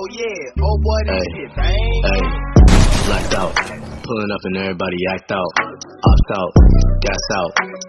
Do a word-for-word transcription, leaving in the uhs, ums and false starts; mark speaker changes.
Speaker 1: Oh yeah, oh boy, this
Speaker 2: Hey,
Speaker 1: shit bang.
Speaker 2: hey, blacked out, pulling up and everybody act out, ops out, gas out.